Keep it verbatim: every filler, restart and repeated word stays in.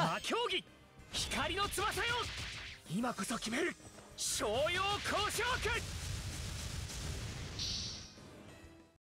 魔競技光の翼よ。今こそ決める商用交渉区。